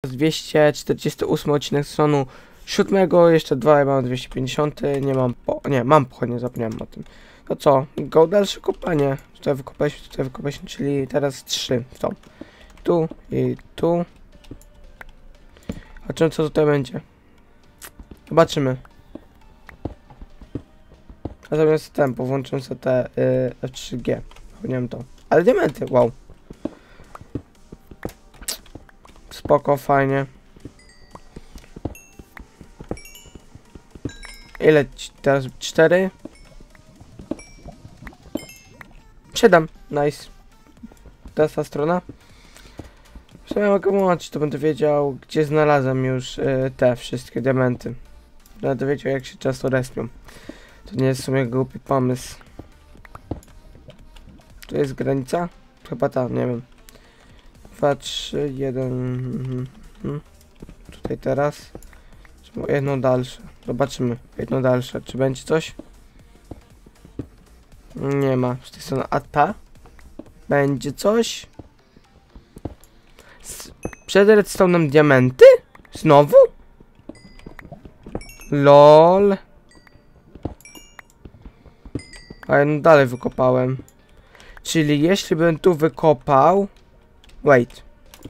248 odcinek sezonu 7, jeszcze 2, mam 250, nie, mam pochodnie, zapomniałem o tym. To co, go dalsze kopanie, tutaj wykopaliśmy, czyli teraz 3 są. Tu i tu. Zobaczymy co tutaj będzie. Zobaczymy. A zamiast tempo włączymy sobie te F3G. Zapomniałem to. Ale diamenty, wow. Spoko, fajnie. Ile teraz? 4? 7, nice. To jest ta strona. W sumie mogę włączyć, to będę wiedział, gdzie znalazłem już te wszystkie diamenty. Będę wiedział, jak się często respią. To nie jest w sumie głupi pomysł. Tu jest granica? Chyba ta, nie wiem. 2, 3, 1. Tutaj teraz. Jedno dalsze. Zobaczymy. Jedno dalsze. Czy będzie coś? Nie ma. Z tej strony. A ta? Będzie coś? Przed redstone'em diamenty? Znowu? LOL. A ja dalej wykopałem. Czyli jeśli bym tu wykopał... Wait.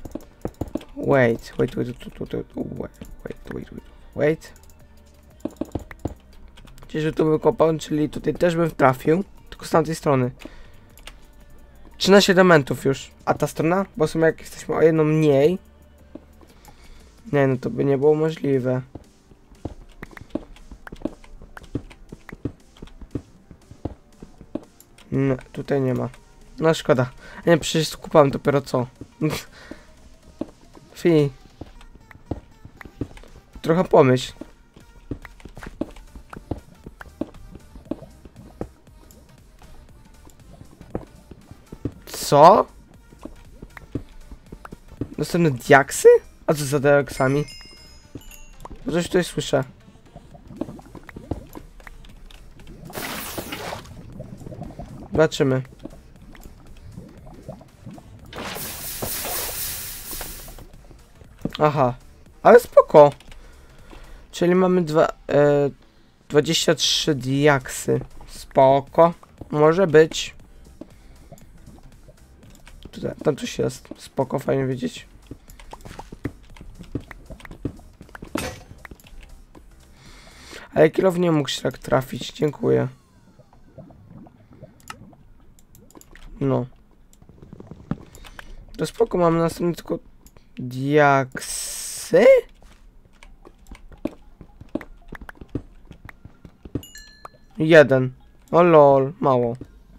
Czyli tu wykopał, czyli tutaj też bym trafił. Tylko z tamtej strony. 13 diamentów już. A ta strona? Bo w sumie jak jesteśmy o jedną mniej. Nie, no to by nie było możliwe. No, tutaj nie ma. No szkoda. Nie, przecież skupałem dopiero co. Fi. Trochę pomyśl. Co? Następne diaksy? A co za diaksami? Coś tutaj słyszę. Zobaczymy. Aha, ale spoko. Czyli mamy 23 diaksy. Spoko. Może być. Tutaj, tam coś jest. Spoko, fajnie wiedzieć. Ale kilof nie mógł się tak trafić. Dziękuję. No. To spoko, mamy następnie tylko diaksy? Jeden. O lol, mało.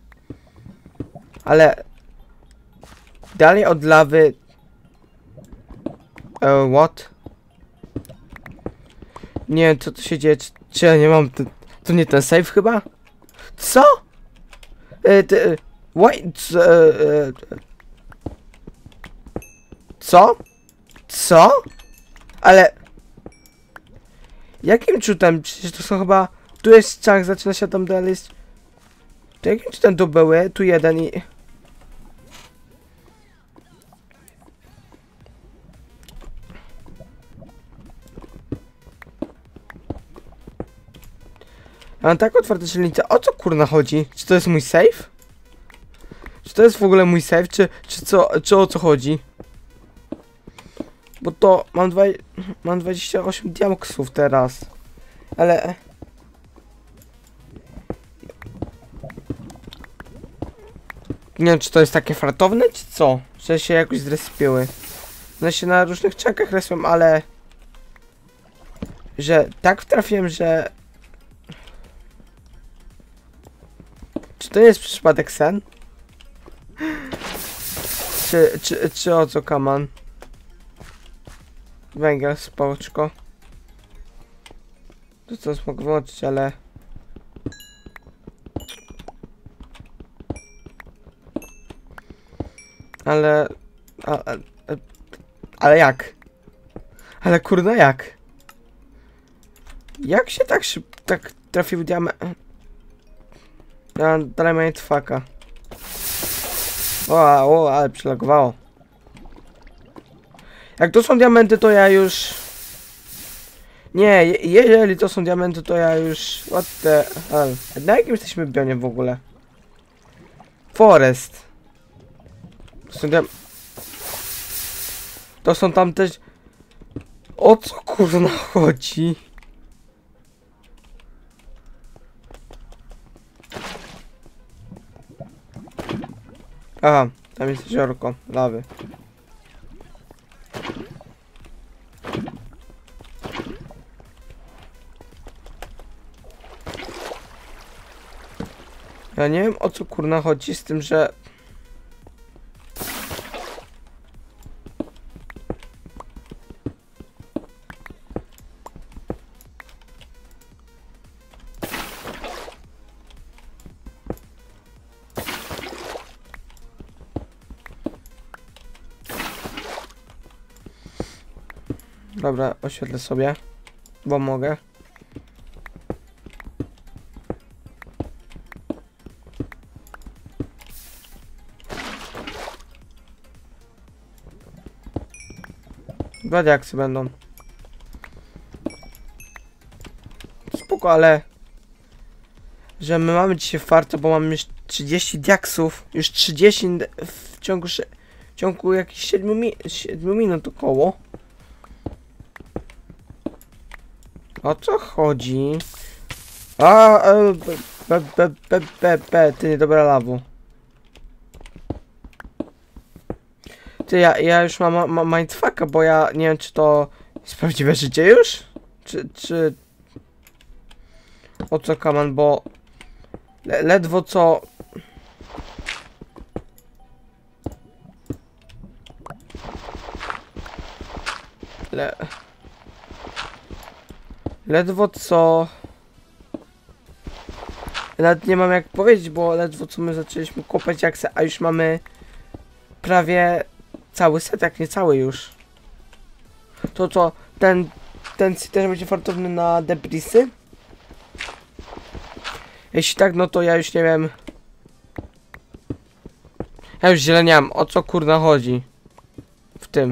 Ale dalej od lawy. What? Nie wiem co tu się dzieje. Czy ja nie mam. To nie ten save chyba? Co? Co? Co? Ale... Jakim cudem? Przecież to są chyba... Tu jest czach, zaczyna się tam dalej... To jakim cudem tu były? Tu jeden i... Ja mam tak otwarte silnice. O co kurna chodzi? Czy to jest mój save? Czy to jest w ogóle mój save? Czy o co chodzi? Bo to mam 28 diaksów teraz. Ale... Nie wiem, czy to jest takie fartowne, czy co? Że się jakoś zrespiły. One się na różnych czankach respią, ale... Że tak trafiłem, że... Czy to jest przypadek sen? Czy o co, kaman? Węgiel, spoczko. To co mogę włączyć, ale... Ale jak? Ale kurna jak? Jak się tak trafił diament? Ja dalej mam fucka. O, ale przylagowało. Jak to są diamenty, to ja już... Nie, jeżeli to są diamenty, to ja już... What the hell? Na jakim jesteśmy bionie w ogóle? Forest. To są to są tam też... O co kurna chodzi? Aha, tam jest jeziorko lawy. Ja nie wiem o co kurna chodzi z tym, że... Dobra, oświetlę sobie, bo mogę. Dwa diaksy będą. Spoko, ale... Że my mamy dzisiaj farta, bo mamy już 30 diaksów. Już 30 w ciągu jakichś 7 minut około. O co chodzi? Ty, dobra lawo. Ty, ja już mam mindfucka, bo ja nie wiem, czy to jest prawdziwe życie już? Czy... O co kaman, bo... Ledwo co... Ledwo co... Nawet nie mam jak powiedzieć, bo ledwo co my zaczęliśmy kopać jak a już mamy... Prawie... Cały set, jak nie cały już. To co, ten też będzie fartowny na debrisy? Jeśli tak, no to ja już nie wiem. Ja już źle nie mam, o co kurna chodzi w tym.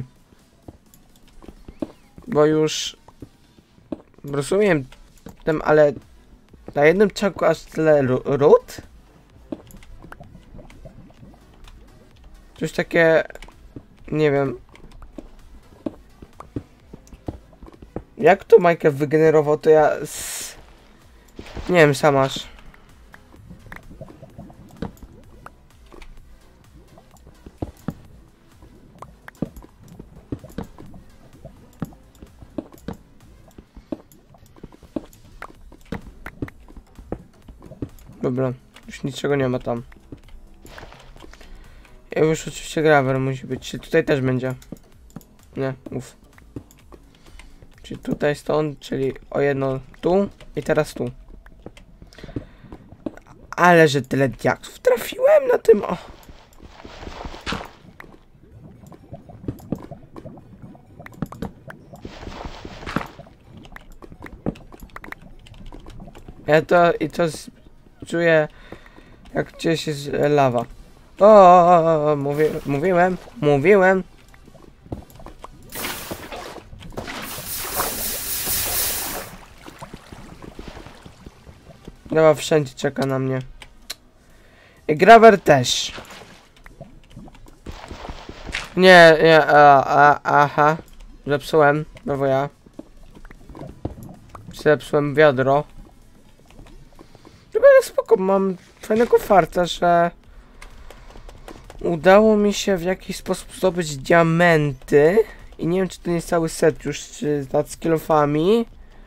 Bo już rozumiem tym, ale na jednym czaku aż tyle ród? Coś takie, nie wiem. Jak to Minecraft wygenerował, to ja nie wiem, sam masz. Dobra, już niczego nie ma tam. Ja już oczywiście grawer musi być. Czy tutaj też będzie? Nie, mów. Czyli tutaj stąd, czyli o jedno tu i teraz tu. Ale że tyle diaksów trafiłem na tym, o. Ja to czuję, jak gdzieś jest lawa. Mówiłem. Lawa wszędzie czeka na mnie. I grawer też. Nie, aha. Zepsułem, brawo ja. Zepsułem wiadro. Ale spoko, mam fajnego farta, że udało mi się w jakiś sposób zdobyć diamenty. I nie wiem, czy to nie jest cały set już, czy z kilofami.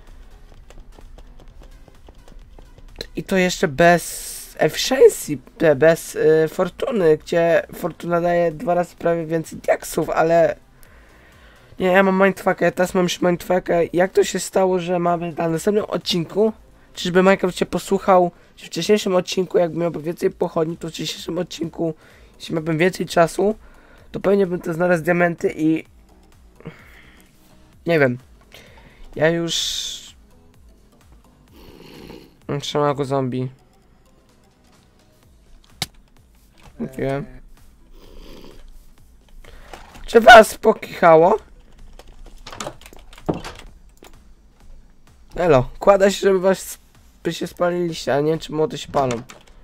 I to jeszcze bez efficiency, bez fortuny, gdzie fortuna daje 2 razy prawie więcej diaksów, ale... Nie, ja mam mindfucka, ja teraz mam już mindfucka. Jak to się stało, że mamy na następnym odcinku? Czyżby Minecraft cię posłuchał w wcześniejszym odcinku, jak miałbym więcej pochodni, to w dzisiejszym odcinku, jeśli miałbym więcej czasu, to pewnie bym to znalazł diamenty i... Nie wiem. Ja już... Trzymam go zombie. Mówiłem. Czy was pokichało? Elo, kłada się, żeby by się spaliliście, ale nie wiem, czy młody się palą.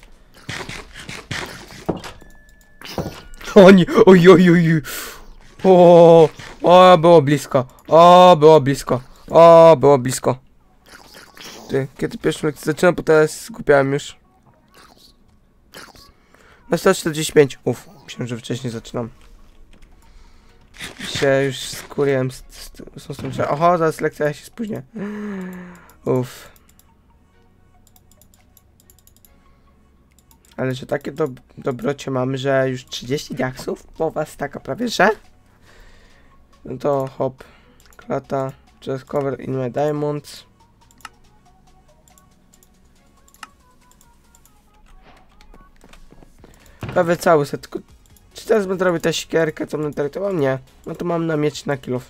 O nie, oj, oj, oj. O, było blisko. O, było blisko. O, było blisko. Ty, kiedy pierwszą lekcję zaczynam, bo teraz skupiałem już. Na 145. Uff, myślałem, że wcześniej zaczynam. Się już skuriłem z tym. Oho, zaraz lekcja, ja się spóźnię. Uff. Ale że takie dobrocie mamy, że już 30 diaksów? Po was taka prawie, że? No to hop. Klata. Just cover in my diamonds. Prawie cały set. Tylko czy teraz będę robił tę siekierkę, co będę traktował? Nie. No to mam na mieć na kilof.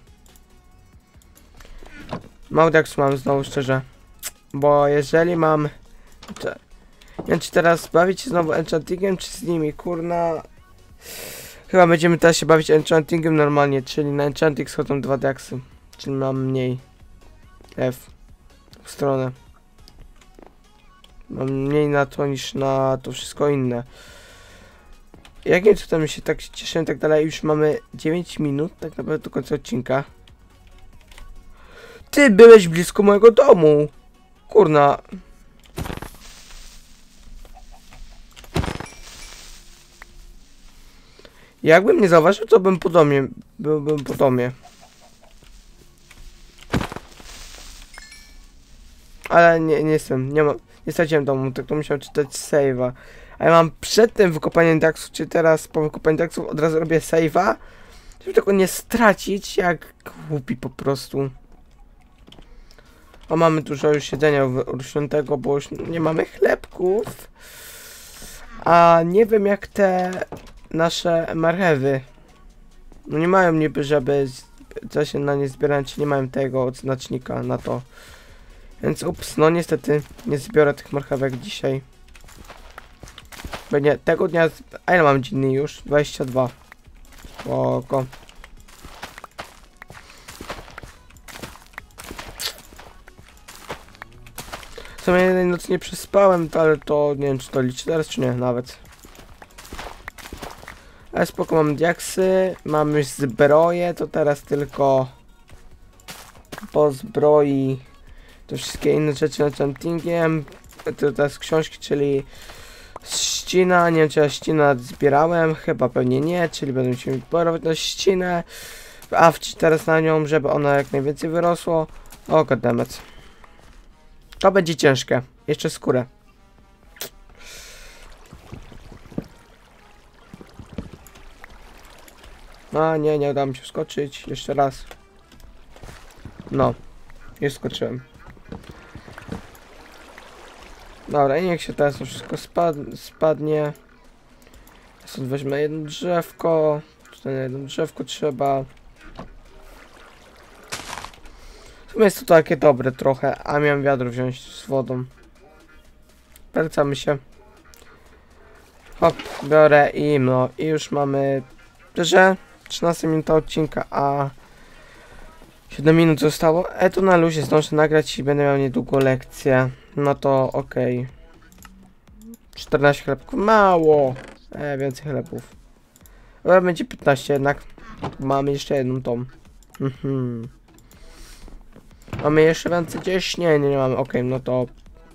Mało diaksów mam znowu, szczerze. Bo jeżeli mam... Nie wiem, czy teraz bawić się znowu enchantingiem, czy z nimi, kurna. Chyba będziemy teraz się bawić enchantingiem normalnie, czyli na enchanting schodzą 2 diaksy. Czyli mam mniej. F. W stronę. Mam mniej na to niż na to wszystko inne. Jakim cudem się tak cieszę i tak dalej, już mamy 9 minut, tak naprawdę do końca odcinka. Ty byłeś blisko mojego domu! Kurna. Jakbym nie zauważył, to bym po domie. Byłbym po domie. Ale nie jestem. Nie straciłem domu, tylko musiałem czytać save'a. A ja mam przed tym wykopaniem diaksów, czy teraz po wykopaniu diaksów od razu robię save'a, żeby tego nie stracić, jak głupi po prostu. A mamy dużo już jedzenia urośniętego, bo już nie mamy chlebków. A nie wiem jak te nasze marchewy. No nie mają niby, żeby się na nie zbierać, nie mają tego odznacznika na to. Więc ups, no niestety nie zbiorę tych marchewek dzisiaj. Bo nie, tego dnia... A ile mam dni już? 22. Spoko. W sumie jednej nocy nie przespałem, ale to nie wiem czy to liczy teraz czy nie nawet. Ale spoko, mam diaksy, mam już zbroję, to teraz tylko po zbroi to wszystkie inne rzeczy enchantingiem. To teraz książki, czyli ścina, nie wiem czy ja ścina zbierałem, chyba pewnie nie, czyli będę musiał porować na ścinę. Awczyć teraz na nią, żeby ona jak najwięcej wyrosło. O goddammit. To będzie ciężkie. Jeszcze skórę. A nie udało mi się wskoczyć. Jeszcze raz. No. Już skoczyłem. Dobra, i niech się teraz to wszystko spadnie. Stąd weźmę jedno drzewko. Tutaj na jedno drzewko trzeba. W sumie jest to takie dobre trochę, a miałem wiadro wziąć z wodą. Wracamy się. Hop, biorę i no i już mamy, że 13 minuta odcinka, a 7 minut zostało. Tu na luzie zdążę nagrać i będę miał niedługo lekcję. No to okej. 14 chlebków, mało. Więcej chlebów. Ale będzie 15 jednak. Mamy jeszcze jedną tą. Mamy jeszcze więcej gdzieś? Nie mamy. Okej, no to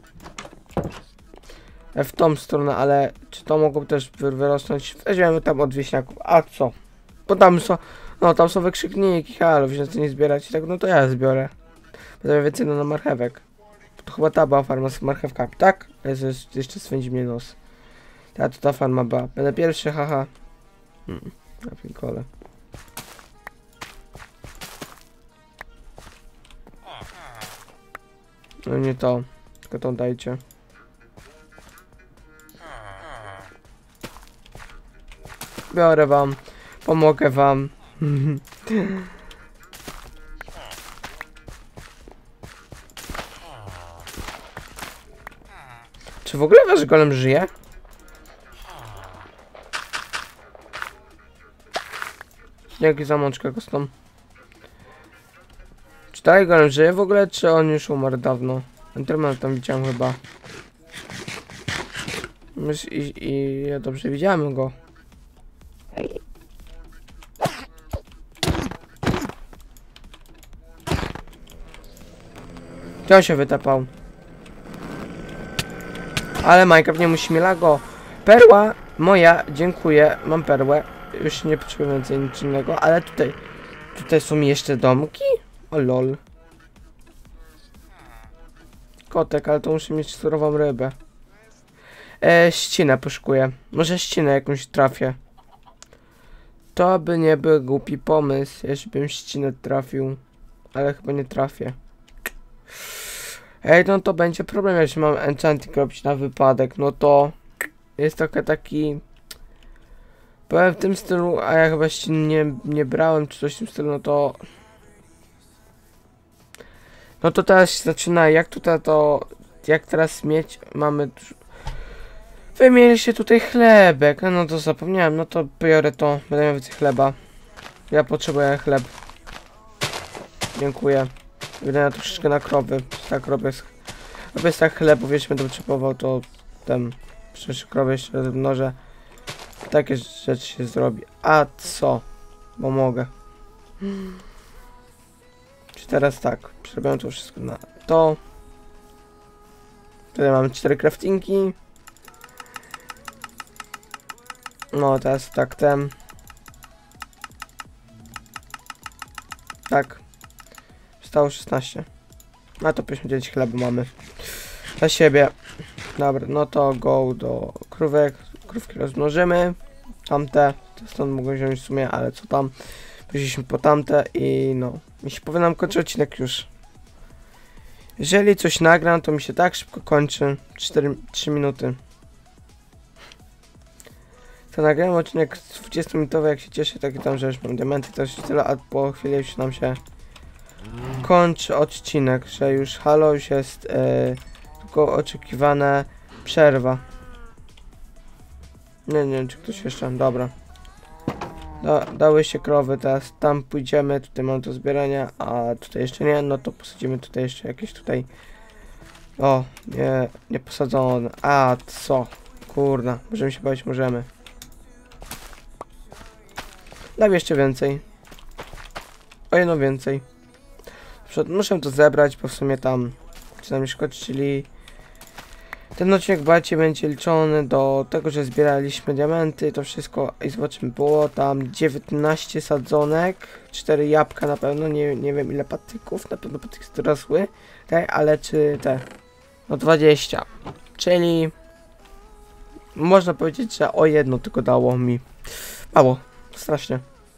w tą stronę, ale czy to mogło też wyrosnąć? Weźmiemy tam od wieśniaków. A co? Bo tam są, no tam są wykrzykniki, halo, wziąć nie zbierać i tak, no to ja zbiorę. Będę więcej na marchewek. To chyba ta była farma z marchewkami, tak? Jeszcze swędzi mnie nos. To ta farma była. Będę pierwszy, haha. Na pinkole. No nie to, tylko to dajcie. Biorę wam, pomogę wam. Czy w ogóle wasz golem żyje? Jaki zamączka kostą? Czy Tiger żyje w ogóle, czy on już umarł dawno? Enderman tam widziałem chyba. I ja dobrze widziałem go. To się wytapał. Ale Minecraft nie musi mieć lago. Perła moja, dziękuję, mam perłę. Już nie potrzebuję więcej nic innego, ale tutaj są jeszcze domki? O lol. Kotek, ale to muszę mieć surową rybę. Ścinę poszukuję. Może ścinę jakąś trafię. To by nie był głupi pomysł, jeśli bym ścinę trafił. Ale chyba nie trafię. Ej, no to będzie problem, jeśli mam enchanting robić na wypadek. No to jest trochę taki... Powiem w tym stylu, a ja chyba ścin nie brałem, czy coś w tym stylu, no to... No to teraz się zaczyna, jak tutaj to... Jak teraz mieć, mamy... Wymieniliście tutaj chlebek, no to zapomniałem, no to biorę to, będę miał więcej chleba. Ja potrzebuję chleb. Dziękuję. Wydaję troszeczkę na krowy, tak robię tak chlebów, jeśli będę potrzebował, to ten... Przecież krowy jeszcze mnożę. Takie rzeczy się zrobi. A co? Bo mogę. Czy teraz tak, przerobiłem to wszystko na to. Tutaj mamy 4 craftingi. No teraz tak ten. Tak. Zostało 16. A to 59 chleba mamy. Dla siebie. Dobra, no to go do krówek. Krówki rozmnożymy. Tamte. To stąd mogą wziąć w sumie, ale co tam. Pójdziemy po tamte i no. Mi się powinien kończyć odcinek już. Jeżeli coś nagram, to mi się tak szybko kończy. 3 minuty. To nagrałem odcinek 20-minutowy, jak się cieszę, takie tam, że już mam diamenty, to już tyle, a po chwili już nam się kończy odcinek, że już halo, już jest tylko oczekiwana przerwa. Nie wiem, czy ktoś jeszcze, dobra. Dały się krowy, teraz tam pójdziemy, tutaj mam do zbierania, a tutaj jeszcze nie, no to posadzimy tutaj jeszcze jakieś tutaj... O, nie posadzone, a co? Kurna, możemy się bawić, możemy. Dam jeszcze więcej. O jedno więcej. Muszę to zebrać, bo w sumie tam czy nam nie szkodzi, czyli ten odcinek bardziej będzie liczony do tego, że zbieraliśmy diamenty, to wszystko i zobaczymy, było tam 19 sadzonek, 4 jabłka na pewno, nie wiem ile patyków, na pewno patyki dorosły, tak, ale czy te, no 20, czyli można powiedzieć, że o jedno tylko dało mi, mało, strasznie.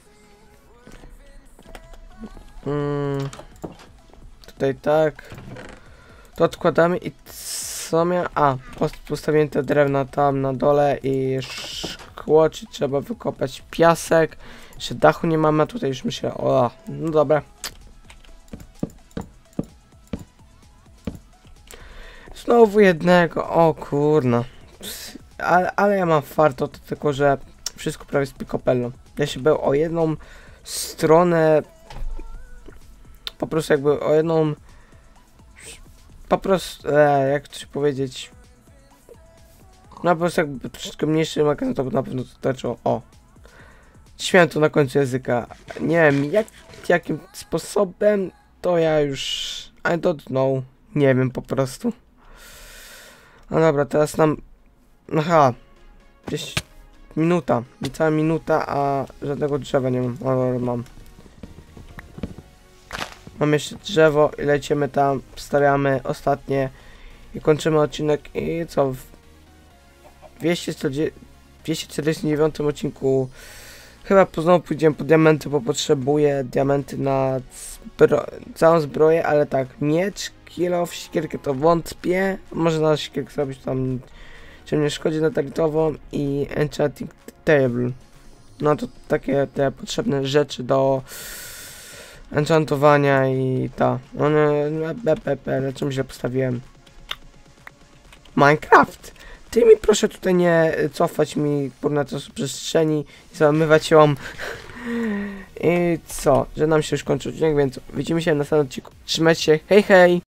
Tutaj tak, to odkładamy i co miałem? A, postawiłem te drewna tam na dole i szkło, czy trzeba wykopać piasek. Jeszcze dachu nie mamy, a tutaj już myślę, o, no dobra. Znowu jednego, o kurna. Ale ja mam farto, to tylko, że wszystko prawie z pikopelą. Ja się był o jedną stronę, po prostu jakby o jedną, po prostu, jak to się powiedzieć, no po prostu jakby troszeczkę mniejszy magazyn, to na pewno wystarczyło. O, śmiałem to na końcu języka, nie wiem jakim sposobem, to ja już, I don't know, nie wiem po prostu. No dobra, teraz nam, aha, gdzieś minuta, niecała minuta, a żadnego drzewa nie mam, ale mam. Mam jeszcze drzewo i lecimy tam, wstawiamy ostatnie i kończymy odcinek i co, w 249 odcinku chyba znowu pójdziemy po diamenty, bo potrzebuję diamenty na całą zbroję, ale tak, miecz, kilof, siekierkę to wątpię, może na siekierkę zrobić tam, czy nie szkodzi na talitową i enchanting table. No to takie te potrzebne rzeczy do enchantowania i ta. Ale czym źle postawiłem? Minecraft! Ty mi proszę tutaj nie cofać mi na to przestrzeni i zamywać ją. I co? Że nam się już kończy odcinek, więc widzimy się na następnym odcinku. Trzymajcie się, hej hej!